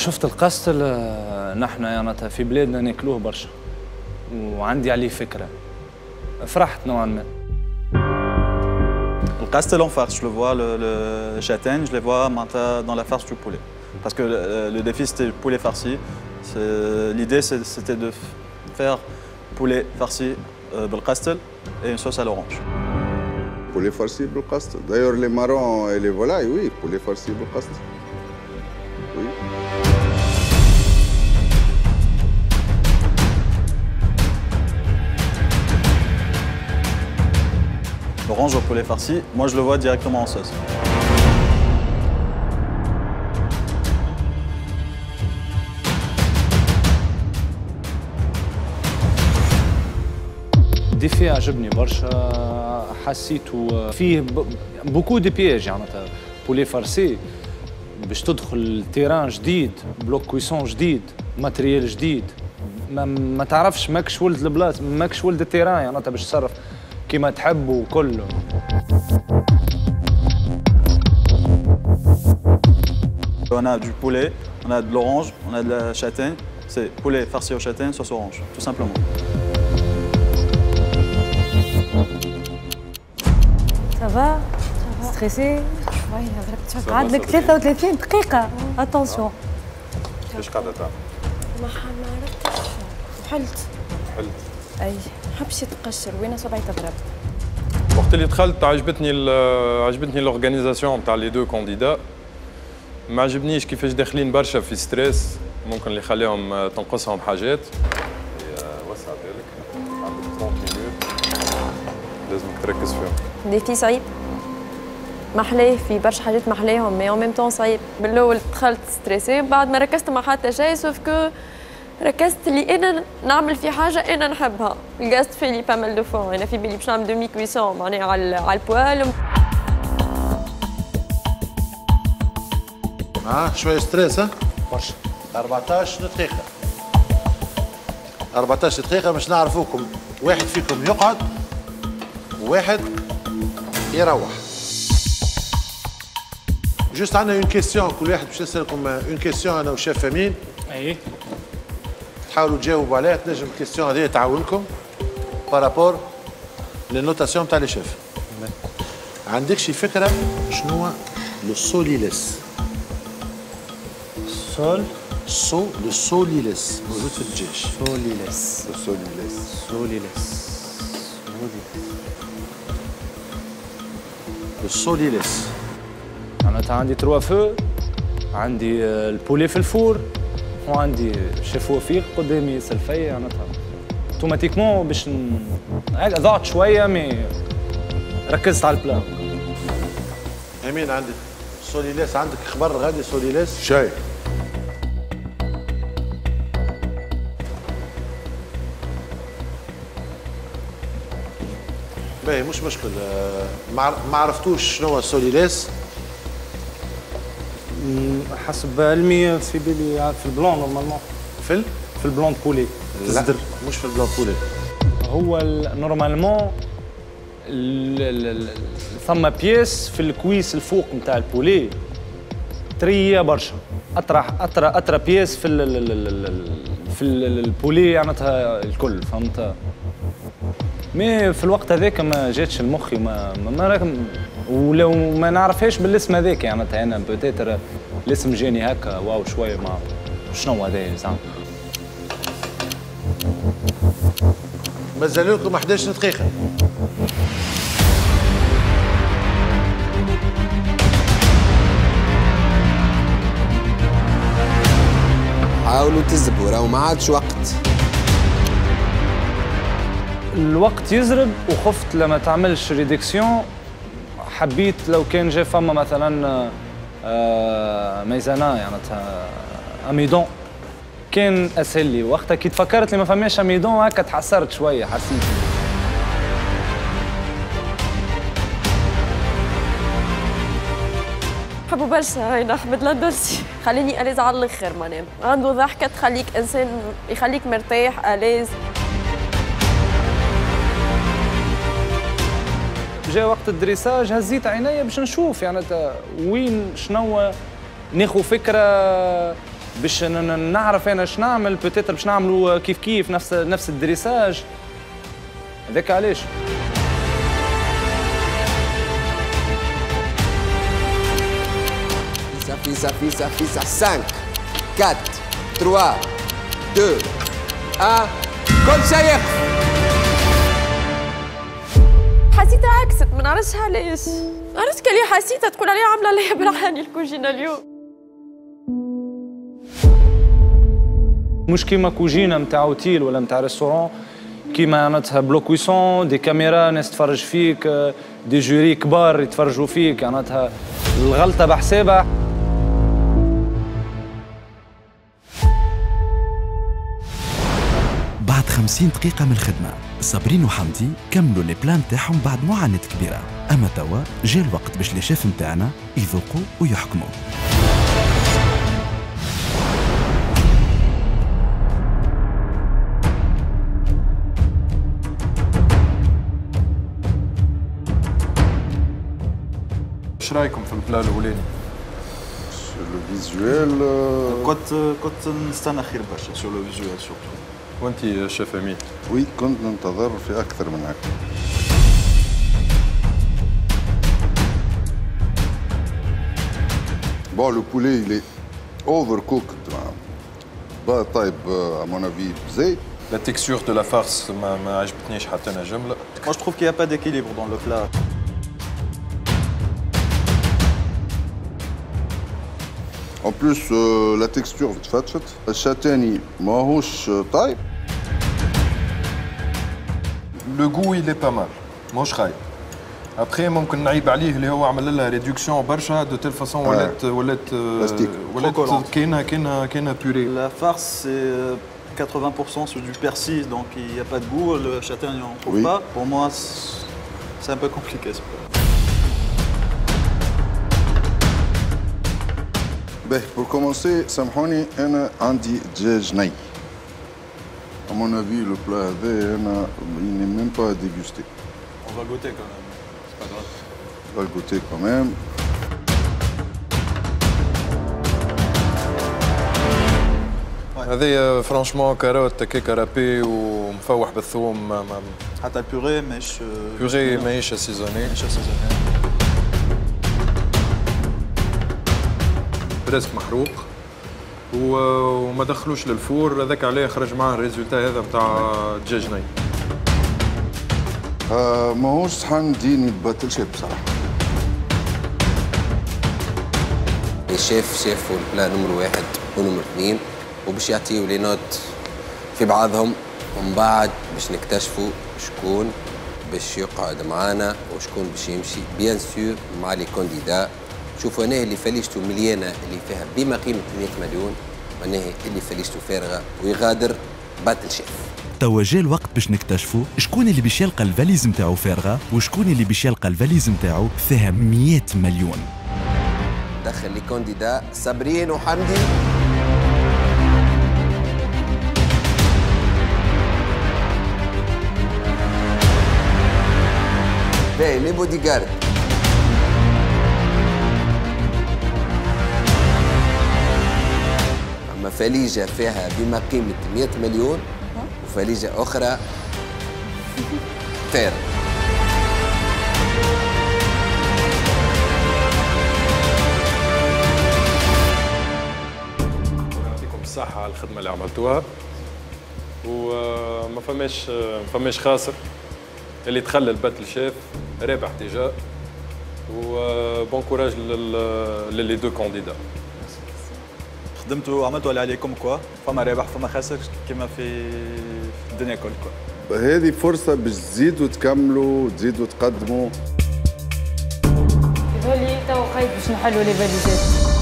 شفت القستل نحن يعني في بلادنا ناكلوه برشا وعندي عليه فكرة فرحت نوعا ما. القستل en farce, je le vois, le châtaigne, je les vois dans la farce du poulet. Parce que le défi c'était le poulet farci. L'idée c'était de faire poulet farci بالقستل et une sauce à l'orange. Poulet farci بالقستل. D'ailleurs les marrons et les volailles, oui, poulet farci بالقستل. Oui. L'orange au poulet farci, moi je le vois directement en sauce. ديفي عجبني برشا حسيته فيه بوكو دي بياج يعني بولي فارسي باش تدخل تيران جديد بلوك كويسون جديد ماتريال جديد ما تعرفش ماكش ولد البلاصه ماكش ولد التيران يعني باش تصرف كيما تحب وكل. On a du poulet, on a de l'orange, on a de la châtaigne. C'est poulet farci au châtaigne, sauce orange, tout simplement. Ça va? Stressé? شوية ضربت عندك 33 دقيقة، اتونسيون. كيفاش قاعدة تعمل؟ ما عرفتش وحلت. حلت؟ أي حبش يتقشر وين صبعي تضرب. وقت اللي دخلت عجبتني لورغانيزاسيون نتاع لي دو كونديدا. ما عجبنيش كيفاش داخلين برشا في ستريس ممكن اللي يخليهم تنقصهم حاجات. وسع بالك عندك 30 مينوت لازمك تركز فيهم. ديفي صعيب. محلاه في برشا حاجات محلاهم مي اون ميم طون صعيب. بالاول دخلت ستريسي بعد ما ركزت مع حتى شيء سوف كو ركزت اللي انا نعمل في حاجه انا نحبها. لقيت في لي بامال دو فون انا في بالي باش نعمل دومي كويسون معناها على البوال. شويه ستريس ها؟ برشا 14 دقيقة 14 دقيقة باش نعرفوكم واحد فيكم يقعد وواحد يروح. جوست عندنا اون كيستيون كل واحد باش نسألكم اون كيستيون انا وشاف امين. اي تحاولوا تجاوبوا عليها تنجم الكيستيون هذه تعاونكم بارابور للنوتاسيون نتاع لي شيف. عندك شي فكرة شنو هو لو سوليليس؟ لو سوليليس موجود في الدجاج. لو سوليليس أنا عندي 3 فو، عندي البولي في الفور وعندي شيف وفيق قدامي سلفية يعني اوتوماتيكمون باش ضغط شوية مي ركزت على البلا. امين عندك سوليليس عندك خبر غادي سوليليس؟ شاي. باهي مش مشكل ما عرفتوش شنو هو السوليليس؟ حسب علمي في بالي في البلون نورمالمون في البلون بولي لا مش في البلون بولي. هو نورمالمون ثم بيس في الكويس الفوق نتاع البولي طريه برشا اطرى بيس في البولي معناتها الكل فهمت. مي في الوقت هذاك ما جاتش لمخي ولو ما نعرفهاش بالاسم هذاك معناتها انا بوتيتر الاسم جاني هكا واو شويه ما شنو هذا زعما. مازال لكم 11 دقيقة. حاولوا تزبوا راهو ما عادش وقت. الوقت يزرب وخفت لما تعملش ريدكسيون. حبيت لو كان جا فما مثلا ميزانة يعني اميدون كان اسهل لي. وقتها كي تفكرت لي ما فماش اميدون هكا تحسرت شويه حسيت. حبوا برشا هينا احمد لاندرسي خليني اليز على الاخر معناها عنده ضحكه تخليك انسان يخليك مرتاح اليز. جا وقت الدريساج هزيت عينيا باش نشوف يعني وين شنو ناخذ فكره باش نعرف انا اش نعمل، بوتيتر باش نعملوا كيف كيف نفس الدريساج. هذاك علاش. فيسا 5 4 3 2 1 كل شيء يقف. حسيتها عكست، ما نعرفش علاش. عرفت كلي حسيتها تقول عليها عامله ليا بالعاني الكوجينه اليوم. مش كيما كوجينه نتاع اوتيل ولا نتاع ريستورون، كيما معناتها بلو كويسون، دي كاميرا، ناس تفرج فيك، دي جوري كبار يتفرجوا فيك، معناتها الغلطه بحسابها. بعد 50 دقيقة من الخدمة، صابرين وحمدي كملوا لي بلان تاعهم بعد معاناة كبيرة، أما توا جا الوقت باش لي شيف نتاعنا يذوقوا ويحكموا. ايش رايكم في البلا الاولاني؟ لو فيزوال كنت نستنى خير برشا سور لو فيزوال سورتو. وانت شيف امين؟ وي كنت ننتظر في اكثر من هكا. بون لو بولي il est overcooked. با طيب à mon avis بزيت. لا تكستور دو لا فارس ما عجبتنيش حتى انا جمله. Moi je trouve qu'il n'y a pas d'équilibre dans le plat. En plus la texture تفتفت. الشاتاني ماهوش طيب. لو غو il est pas mal ماهوش خايب. ابخي ممكن نعيب عليه اللي هو عمل لها ريدكسيون برشا دو تيل فاسون ولات كاينه بوري. La farce c'est 80% sur du persil, donc il n'y a pas de goût. Le châtaigne on ne trouve pas. Pour moi c'est un peu compliqué ce plat. Pour commencer, سامحوني أنا عندي دجاج ني. À mon avis, le plat هذا أنا il n'est même pas dégusté. On va goûter quand même, c'est pas grave. On va le goûter quand même. هذه فرانشمون كاروت كيكه رابي ومفوح بالثوم. حتى البوري ماهيش بوري ماهيش اسيزوني. بريسك محروق وما دخلوش للفور، هذاك عليه خرج معاه الريزولتا هذا نتاع دجاج ني. ماهوش صحن ديني باتل شيف بصراحه. الشيف شيف البلا نمرو 1 ونمرو 2 وباش يعطيو لي نوت في بعضهم، ومن بعد باش نكتشفوا شكون باش يقعد معانا وشكون باش يمشي بيان سور مع لي كونديدا. شوفوا هنا اللي فليشتو مليانه اللي فيها بما قيمه 100 مليون، وهنا اللي فليشتو فارغه ويغادر باتل شيف. توا جا الوقت باش نكتشفوا شكون اللي باش يلقى الفاليز نتاعو فارغه وشكون اللي باش يلقى الفاليز نتاعو فيها 100 مليون. دخل لي كونديدا صابرين وحمدي. باهي لي بودي جارد. أما فليجة فيها بما قيمة 100 مليون وفليجة أخرى فارغ. يعطيكم الصحة على الخدمة اللي عملتوها، وما فماش خاسر. اللي تخلى الباتل شيف رابح ديجا، وبون كوراج للي دو كونديدا. خدمتوا عملتوا اللي عليكم كوا، فما رابح فما خاسر كما في الدنيا كل كوا. هذه فرصة باش تزيدوا تكملوا وتزيدوا تقدموا. يظهر تو قايد باش نحلوا لي فاليزات.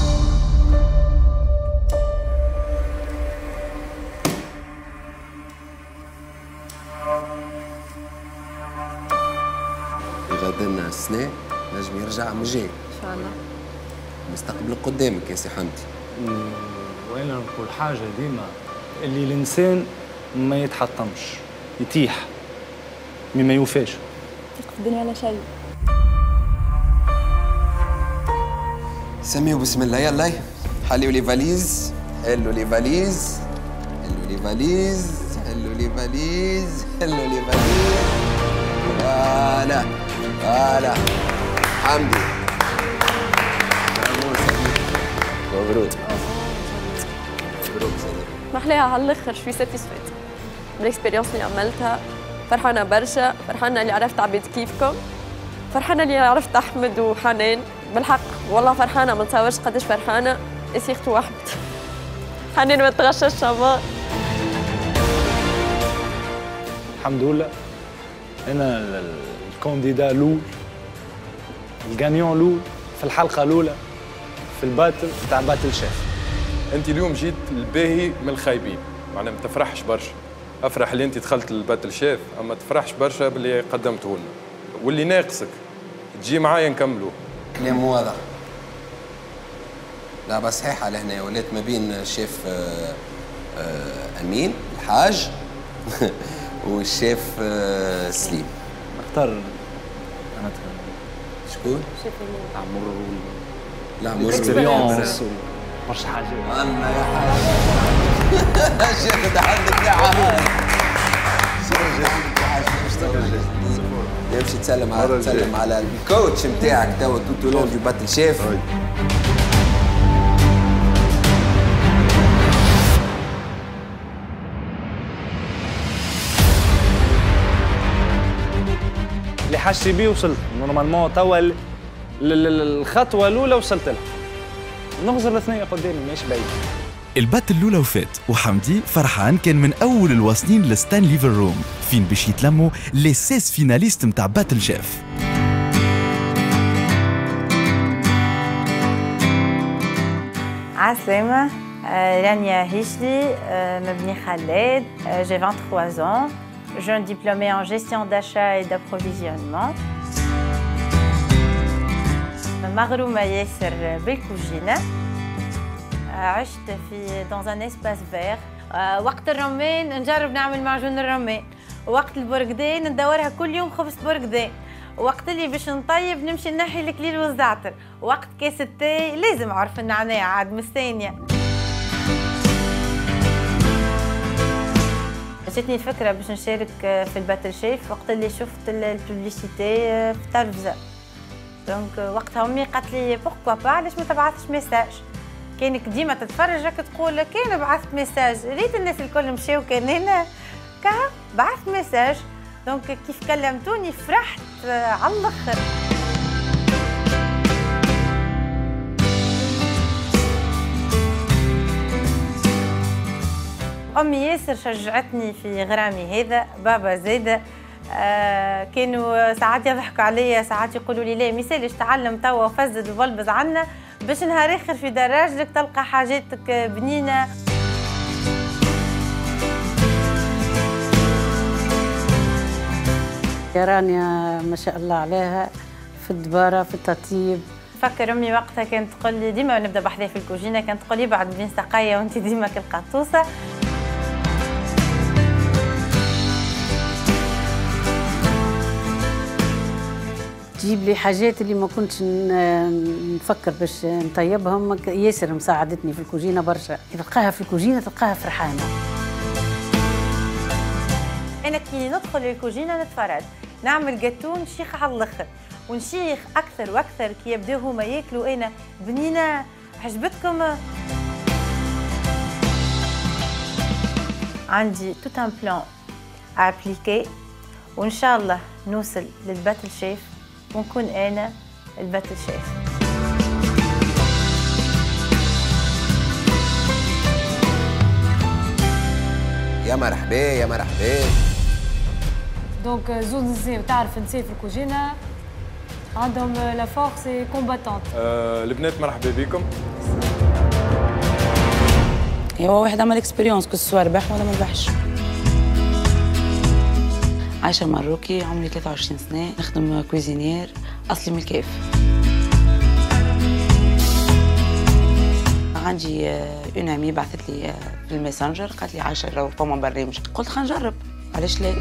غادرنا السنة نجم يرجع مجال ان شاء الله. مستقبل قدامك يا سي حمدي. وانا نقول حاجه ديما، اللي الانسان ما يتحطمش يتيح ما يوفاش. تلقى في الدنيا على شيء. سميوا بسم الله. يلا حليوا لي فاليز، حلوا لي فاليز، حلوا لي فاليز، حلوا لي فاليز، حلوا لي فاليز. فوالا فوالا حمدي. مبروك مبروك صديقي. محلاها على الاخر، شوي ساتيسفيت بالاكسبيريونس اللي عملتها. فرحانه برشا، فرحانه اللي عرفت عبيد كيفكم، فرحانه اللي عرفت احمد وحنان. بالحق والله فرحانه، ما نتصورش قداش فرحانه. سيرتو واحد حنان ما تغشش شمال. الحمد لله انا الكانديدا الاول، الجانيون الاول في الحلقه الاولى في الباتل تاع باتل شيف. انت اليوم جيت الباهي من الخايبين، معناها ما تفرحش برشا. افرح اللي انت دخلت الباتل شيف، اما تفرحش برشا باللي قدمته لنا، واللي ناقصك تجي معايا نكملوه. كلام واضح. لا بس صحيحه لهنا ولات ما بين الشيف امين الحاج والشيف سليم. اختار انا شكون؟ شيف امين. عمر لا عمر اكسبيريونس برشا حاجات. الله يا حاج الشيف ده عندك يا حاج. يمشي تسلم على الكوتش نتاعك توا توتو لون دو باتل شيف. اللي حاجتي بيه وصلت نورمالمون توا الخطوه الاولى وصلت لها. نغزر الثنيه قدامي ماشي بعيد. الباتل الاولى وفات وحمدي فرحان كان من اول الواصلين لستان ليفر روم فين باش يتلموا لي 16 فيناليست نتاع باتل شيف. عسلامة، رانيا هيشلي، مبني خلاد، j'ai 23 ans, jeune diplômée en gestion d'achat et d'approvisionnement. مغرومة ياسر بالكوجينة. عشت dans un espace vert. وقت الرمان نجرب نعمل معجون الرمان، وقت البرقدان ندورها كل يوم خبز برقدان، وقت اللي باش نطيب نمشي نحي الكليل والزعتر، وقت كاس التاي لازم عرف النعناع عاد مستانية. جاتني الفكرة باش نشارك في الباتل شيف وقت اللي شفت البوبليسيتي في التلفزة. دونك وقتها امي قالت لي بوركوا با علاش ما تبعثش ميساج؟ كانك ديما تتفرج راك تقول كان بعثت ميساج، ريت الناس الكل مشاو كان انا بعثت ميساج. دونك كيف كلمتوني فرحت على الاخر. امي ياسر شجعتني في غرامي هذا، بابا زاده. كانوا ساعات يضحكوا عليا، ساعات يقولوا لي لا ميسالش تعلم توا وفزد وبلبز عنا باش نهار اخر في دراجلك تلقى حاجاتك بنينه. يا رانيا ما شاء الله عليها في الدباره في التطيب. فكر امي وقتها كانت تقول لي ديما نبدا بحذايا في الكوجينه، كانت تقول لي بعد بين سقايه وانت ديما كالقطوسه. تجيب لي حاجات اللي ما كنتش نفكر باش نطيبهم. ياسر مساعدتني في الكوجينه برشا، تلقاها في الكوجينه تلقاها فرحانه. انا كي ندخل للكوجينه نتفرج، نعمل جاتون نشيخ على الاخر ونشيخ اكثر واكثر. كي يبداو هما ياكلوا انا بنينه عجبتكم. عندي توت ان بلان ابليكي، وان شاء الله نوصل للباتل شيف ونكون انا الباتل شيف. يا مرحبا يا مرحبا. دونك زوز نساء تعرف نساء في الكوجينه عندهم لا فورس اي كومباتونت. البنات مرحبا بكم. هو واحد عمل اكسبيريونس كو سوا ربح ولا ما ربحش. عايشة مروكي، عمري 23 سنة، نخدم كويزينير، أصلي من الكيف. عندي اون امي بعثت لي في الماسنجر قالت لي عايشة لو فما برنامج، قلت خلينا نجرب، علاش لا؟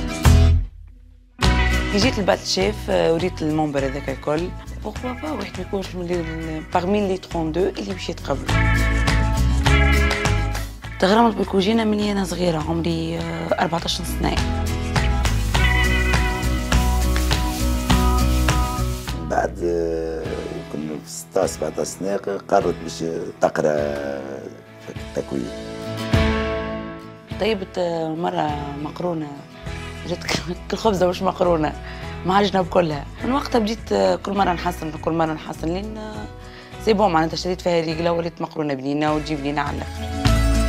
كي جيت الباتل شيف وريت المنبر هذاك الكل، بوركوا با واحد ما يكونش باغمي لي 32 اللي باش يتقبلوا. تغرمت بالكوجينة من أنا صغيرة عمري 14 سنة. بعد يمكن في 16 17 سنة قررت باش تقرا التكوين. طيبت مرة مقرونة، جت كل خبزة مش مقرونة مع الجنب كلها. من وقتها بديت كل مرة نحسن لين سي بون معناتها شريت فيها ريقلة وليت مقرونة بلينا وتجيب لينا على الآخر.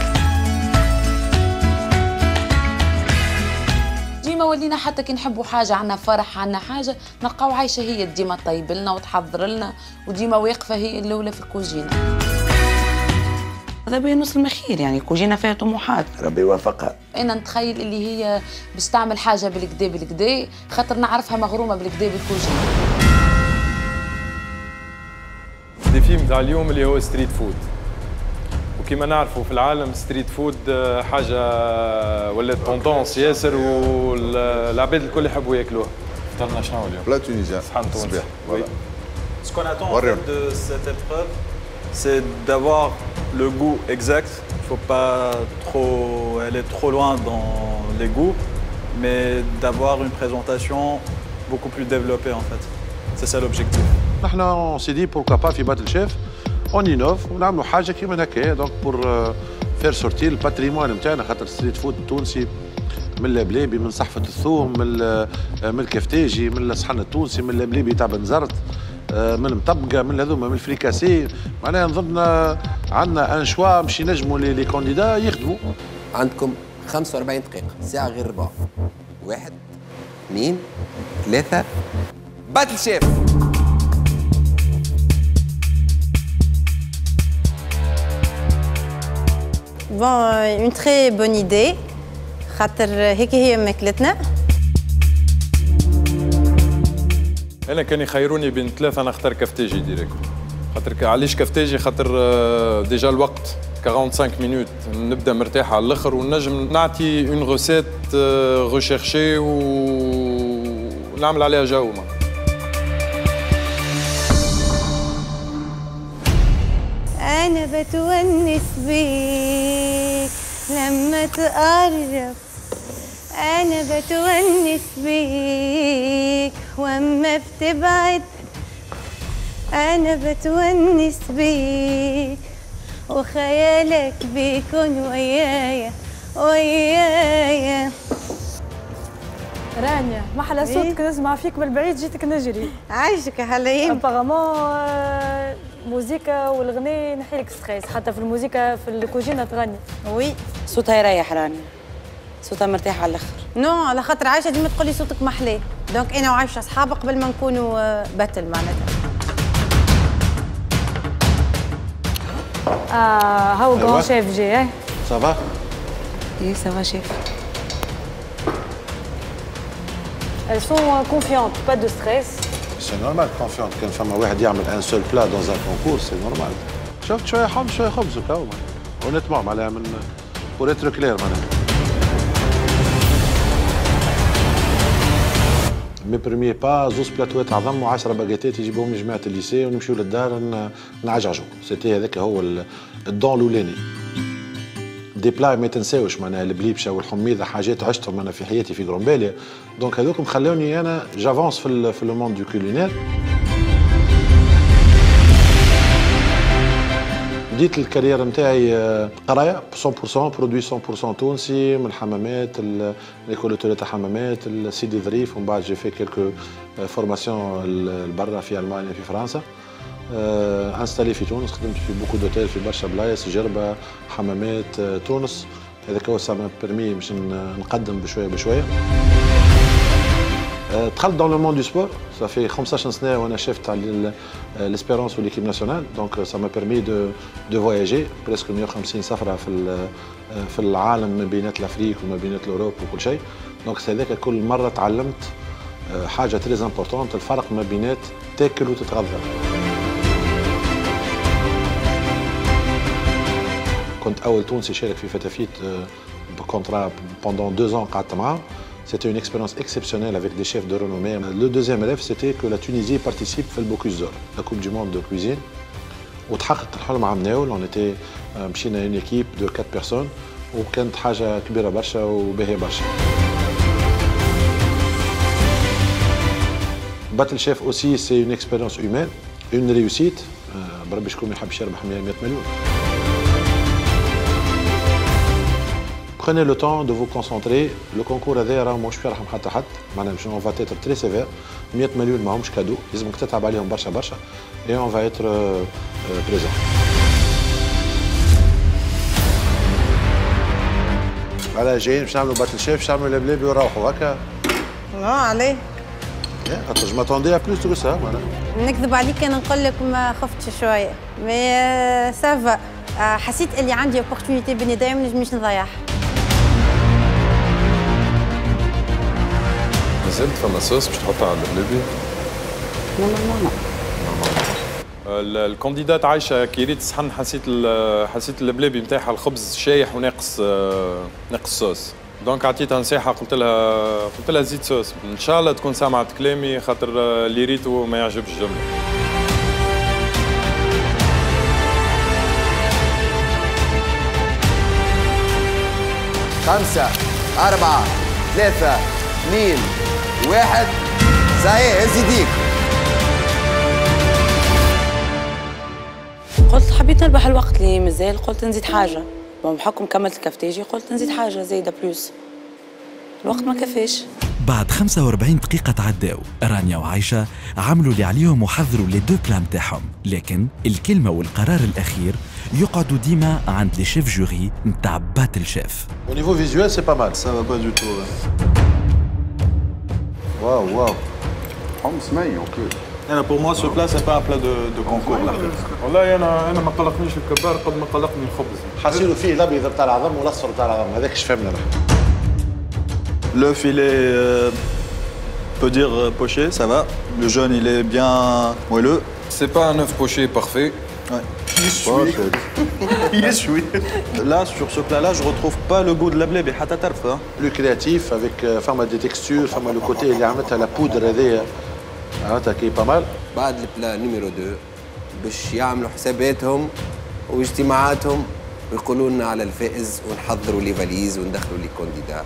ديما ولينا حتى كي نحبوا حاجة، عنا فرح عنا حاجة نلقاو عايشة هي ديما تطيب لنا وتحضر لنا وديما واقفة هي الأولى في الكوجينة. هذا بين نص المخير يعني كوجينة فيها طموحات. ربي يوفقها. أنا نتخيل اللي هي باش تعمل حاجة بالكدا خاطر نعرفها مغرومة بالكدا بالكوجينة. الديفي متاع اليوم اللي هو ستريت فود، وكما نعرفوا في العالم ستريت فود حاجة ولات طوندونس ياسر والعباد الكل يحبوا ياكلوها. اخترنا شنو اليوم؟ بلا تونيزيان. صحن تونسي. Oui. Ce qu'on attend en fait de cette épreuve, c'est d'avoir le goût exact. Il faut pas aller trop loin dans les goûts, mais d'avoir une présentation beaucoup plus développée en fait. C'est ça l'objectif. نحن on s'est dit pourquoi pas في باتل شيف on innove ونعملوا حاجه كيما هكايا دونك بور فير سورتي الباتريمون نتاعنا خاطر الستريت فود التونسي من اللبلابي من صحفه الثوم من الكفتاجي من الصحن التونسي من اللبلابي تاع بنزرت من المطبقه من هذوما من الفريكاسي معناها نظن عندنا ان شوا باش ينجموا لي كانديدا يخدموا. عندكم 45 دقيقه ساعه غير ربع. 1 2 3 باتل شيف. Bon, une très bonne idée. خاطر هيك هي ماكلتنا. أنا كان يخيروني بين ثلاثة نختار كفتاجي ديريكت. خاطر علاش كفتاجي؟ خاطر ديجا الوقت 45 مينوت نبدا مرتاح على الاخر ونجم نعطي اون روسيت ريشيرشي ونعمل عليها جو. أنا بتونس بيك لما تقرب، أنا بتونس بيك وأما بتبعد، أنا بتونس بيك وخيالك بيكون ويايا ويايا. رانيا ما حلى صوتك نسمع فيك من بعيد جيتك نجري. عايشك هلايم. ابارامون موزيكا والغناء نحيلك ستريس، حتى في الموزيكا في الكوجينه تغني. وي صوتها يريح رانيا، صوتها مرتاح على الاخر. نو على خاطر عايشه ديما تقول لي صوتك محلاه، دونك انا وعايشه اصحاب قبل ما نكونوا باتل معناتها. هاو غون شيف جي. سافا؟ اي سافا شيف. Elles sont confiantes, pas de stress. C'est normal confiante كان فما واحد يعمل ان سول بلا دون ان كونكور سي نورمال. شفت شويه حمص شويه خبز وكاو ونتمع معناها من بور اتر كلير معناها. مي بريميي با زوز بلاتوات عظم و10 باكيتات يجيبوهم جماعه الليسي ونمشيو للدار نعجعجوا. سيتي هذاك هو الدون الاولاني. دي بلا ما تنساوش معناها البليبشه والحميضه حاجات عشتهم انا في حياتي في غرومباليا، دونك هذوك خلوني انا جافونس في لو موند دو كولينير. بديت الكارير نتاعي قرايه 100% برودوي 100% تونسي من الحمامات ليكول تاع حمامات سيدي ظريف، ومن بعد جي في كيلكو فورماسيون برا في المانيا في فرنسا. انستالي في تونس، خدمت في بوكو دوتيل في برشا بلايص، جربه حمامات تونس. هذاك هو سا ما بيرمي باش نقدم بشويه بشويه. دخلت دون لو موند دو سبور، صافي 15 سنه وانا شيف تاع ليسبيرونس وليكيب ناسيونال، دونك سا ما بيرمي دو فواياجي بريسك 150 سفره في العالم ما بينات الافريك وما بينات الاوروب وكل شيء. دونك هذاك كل مره تعلمت حاجه تري امبورطونت، الفرق ما بينات تاكل وتتغذى. كنت أول تونسي شارك في فتافيت بكونترا pendant 2 ans قعدت معاهم. C'était une expérience exceptionnelle avec des chefs de renommée. Le deuxième rêve, c'était que la Tunisie participe في البوكوس دور, la Coupe du monde de cuisine. وتحقق الحلم عمناول. On était مشينا اون ايكيب دو 4 بيرسون وكانت حاجه كبيره برشا وباهيه برشا. باتل شيف اوسي سي اون اكسبيريونس هيومان اون ريوسيت. بربي شكون ما يحبش يربح 100 مليون. Prenez le temps de vous concentrer. Le concours هذا راه ماهوش يرحم حتى حد، معناها on va être très sévère. 100 مليون ماهمش كادو، لازمك تتعب عليهم برشا برشا. Et on va être présent. على جايين باش نعملوا باتل شيف، باش نعملوا لبلابي ونروحوا هكا. عليه؟ خاطر جو ماتوندي ا بلوس دو سا معناها. نكذب عليك انا نقول لك ما خفتش شويه، مي سافا حسيت اللي عندي اوبورتونيتي بين يدي ما نجمش نضيعها. مازلت فما صوص باش تحطها على اللبلابي؟ نورمالمون الكانديدات عايشه كي ريت صحن حسيت اللبلابي نتاعها الخبز شايح وناقص صوص، دونك عطيتها نصيحه قلت لها زيد صوص. ان شاء الله تكون سمعت كلامي خاطر اللي ريتو ما يعجبش جمله. خمسة 4 3 2 1 صحيح هز يديك. قلت حبيت نربح الوقت اللي مازال، قلت نزيد حاجه بحكم كملت الكافتاجي، قلت نزيد حاجه زايده بلوس، الوقت ما كفاش. بعد 45 دقيقة تعداو، رانيا وعايشة عملوا اللي عليهم وحضروا لي دو بلان نتاعهم، لكن الكلمة والقرار الأخير يقعدوا ديما عند لي شيف جوري نتاع باتل شيف. Au niveau visuel, c'est pas mal. Ça va pas du tout. Waouh. حمص مي اوكي. Pour moi, ce plat, c'est pas un plat de concours. والله انا ما قلقنيش الكبار قد ما قلقني الخبز. حاسينه فيه الابيض بتاع العظم والاصفر بتاع العظم، هذاك اش فهمنا نحن. Le filet peut dire poché, ça va. Le jaune, il est bien moelleux. C'est pas un œuf poché parfait. Ouais. Il est chouï. Là, sur ce plat-là, je retrouve pas le goût de la blé, حتى تعرف. Plus créatif, avec فما des textures, فما le côté اللي عملتها la poudre هذايا عملتها كي با مال. بعد البلا نيميرو 2 باش يعملوا حساباتهم واجتماعاتهم ويقولوا لنا على الفائز ونحضروا لي فاليز وندخلوا لي كونديدا.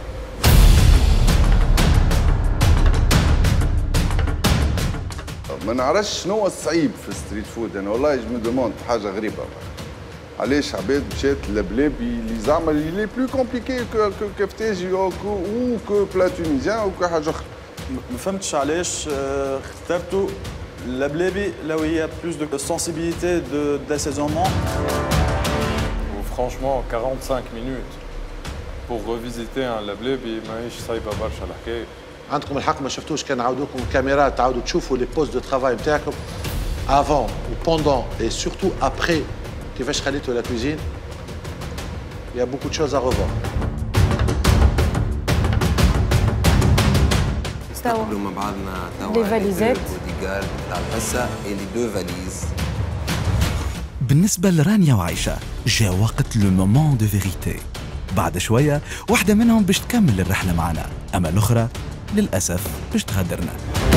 ما نعرفش شنو هو الصعيب في الستريت فود، انا والله جو مي دوموند حاجه غريبه. علاش عباد مشات لبلابي اللي زعما لي بلو كومبليكي كو كفتاجي او كو بلا تونيزيان او كو حاجه اخرى. ما فهمتش علاش اخترتوا اللبلابي لو هي بلوس دو سنسيبيليتي d'assaisonnement. Franchement 45 minutes pour revisiter un لبلابي ماهيش صايبه برشا الحكايه. عندكم الحق ما شفتوش كان عاودوكم الكاميرا تعاودوا تشوفوا لي بوست دو ترافاي نتاعكم افون وبوندون اي سورتو ابري كيفاش خليتوا لا كوزين. Il y a beaucoup de choses à revoir. نستقبلوا مع بعضنا توا لي فاليزات بوديغار تاع الحصه اللي دو فاليز. بالنسبة لرانيا وعايشة جاء وقت لو مومون دو فيريتي. بعد شوية واحدة منهم باش تكمل الرحلة معنا، أما الأخرى للأسف باش تغادرنا.